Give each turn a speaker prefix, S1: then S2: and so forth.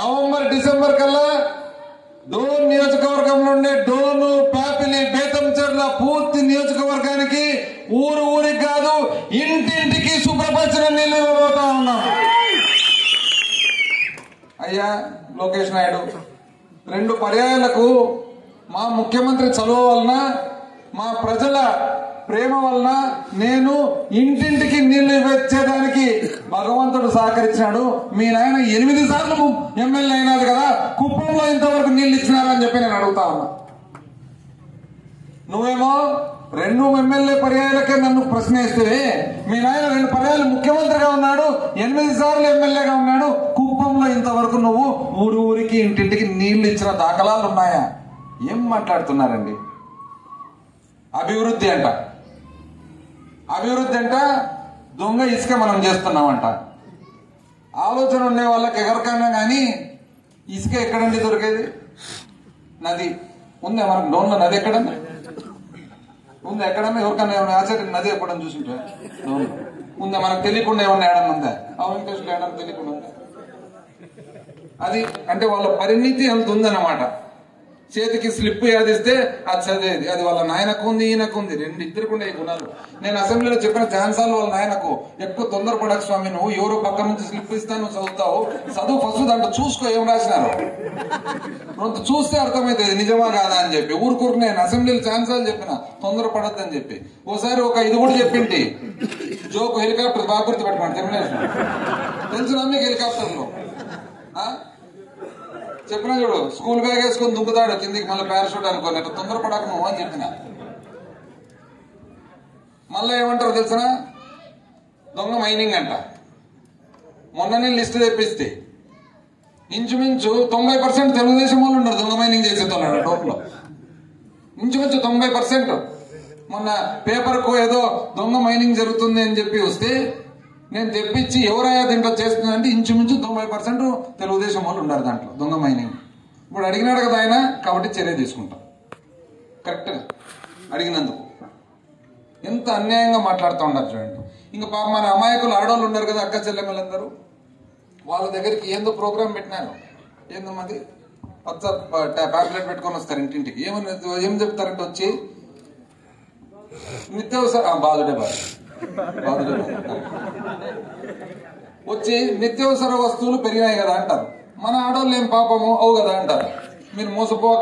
S1: November December కల్లా డోన్ నియోజకవర్గంలో ఉండే డోను పాపిలి బేతంచెర్ల పూర్తి నియోజకవర్గానికి ఊరికి కాదు ఇంటింటికి శుభ్రపరిచిన నీళ్లు ఇవ్వబోతా ఉన్నాం. అయ్యా లోకేష్ నాయుడు, 2 పర్యాయాలకు మా ముఖ్యమంత్రి చలువ వలన మా ప్రజల ప్రేమ వలన నేను ఇంటింటికి నీళ్లు ఇచ్చేదానికి భగవంతుడు సహకరించినాడు. మీ నాయన 8 సార్లు ఎమ్మెల్యే అయినారు కదా, కుప్పంలో ఇంతవరకు నీళ్లు ఇచ్చినారని చెప్పి నేను అడుగుతా ఉన్నా. నువ్వేమో 2 ఎమ్మెల్యే పర్యాయాలకే నన్ను ప్రశ్నిస్తే, మీ నాయన 2 పర్యాయాలు ముఖ్యమంత్రిగా ఉన్నాడు, 8 సార్లు ఎమ్మెల్యేగా ఉన్నాడు, కుప్పంలో ఇంతవరకు నువ్వు ఊరికి ఇంటింటికి నీళ్లు ఇచ్చిన దాఖలాలు ఉన్నాయా? ఏం మాట్లాడుతున్నారండి? అభివృద్ధి అంట దొంగ ఇసుక మనం చేస్తున్నామంట. ఆలోచన ఉండే వాళ్ళకి ఎవరికైనా కానీ ఇసుక ఎక్కడండి దొరికేది? నది ఉందా మనకు? డోన్లో నది ఎక్కడన్నా ఉందా? ఎక్కడన్నా ఎవరికన్నా ఏమైనా ఆచార్య నది ఎక్కడన్నా చూసింటే డోన్ ఉందా? మనకు తెలియకుండా ఏమన్నా ఏడన్నా ఉందా? వెంకటేశ్వర ఏడన్నా తెలియకుండా ఉందా? అది అంటే వాళ్ళ పరిణితి అంత ఉందన్నమాట. చేతికి స్లిప్ యాదిస్తే అది చదివేది. అది వాళ్ళ నాయనకు ఉంది, ఈయనకు ఉంది, ఇద్దరికి ఉండే గుణాలు. నేను అసెంబ్లీలో చెప్పిన ఛాన్సాలు వాళ్ళ నాయనకు, ఎక్కువ తొందరపడకు స్వామి, నువ్వు ఎవరో పక్క నుంచి స్లిప్ ఇస్తా నువ్వు చదువుతావు, చదువు ఫస్ట్ దాంట్లో చూసుకో ఏం రాసినారు, కొంత చూస్తే అర్థమవుతుంది నిజమా కాదా అని చెప్పి. ఊరుకూరు నేను అసెంబ్లీలో ఛాన్సాలు చెప్పిన తొందరపడద్దని చెప్పి. ఓసారి ఇది కూడా చెప్పింటి జోకు, హెలికాప్టర్ బాగా గుర్తు పెట్టుకోండి, జర్మినేషన్ తెలుసునా మీకు? హెలికాప్టర్లో చెప్పినా చూడు, స్కూల్ బ్యాగ్ వేసుకొని దుంకుతాడు కిందికి, మళ్ళీ పారాషూట్ అనుకోని, తొందరపడక నువ్వు అని చెప్పిన. మళ్ళీ ఏమంటారు తెలిసిన? దొంగ మైనింగ్ అంట. మొన్ననే లిస్ట్ తెప్పిస్తే ఇంచుమించు 90% తెలుగుదేశం వాళ్ళు ఉన్నారు దొంగ మైనింగ్ చేసేస్తున్నాడు టోప్లో. ఇంచుమించు 90%. మొన్న పేపర్కు ఏదో దొంగ మైనింగ్ జరుగుతుంది అని చెప్పి వస్తే నేను తెప్పించి ఎవరయ్యా దీంట్లో చేస్తుందంటే ఇంచుమించు 90% తెలుగుదేశం వాళ్ళు ఉన్నారు దాంట్లో దొంగ మైనింగ్. ఇప్పుడు అడిగినాడు కదా ఆయన, కాబట్టి చర్య తీసుకుంటాం. కరెక్ట్గా అడిగినందుకు. ఎంత అన్యాయంగా మాట్లాడుతూ ఉన్నారు చూడండి. ఇంకా పాప మన అమాయకులు ఆడవాళ్ళు ఉన్నారు కదా, అక్క చెల్లెమ్మలందరూ, వాళ్ళ దగ్గరికి ఏందో ప్రోగ్రామ్ పెట్టినారు. ఏందో అది పచ్చ ప్యాంప్లెట్ పెట్టుకొని వస్తారు ఇంటింటికి. ఏం చెప్తారంటే వచ్చి నిత్యావసర బాధుడే వచ్చి నిత్యావసర వస్తువులు పెరిగినాయి కదా అంటారు. మన ఆడవాళ్ళు ఏం పాపము అవు కదా అంటారు. మీరు మోసపో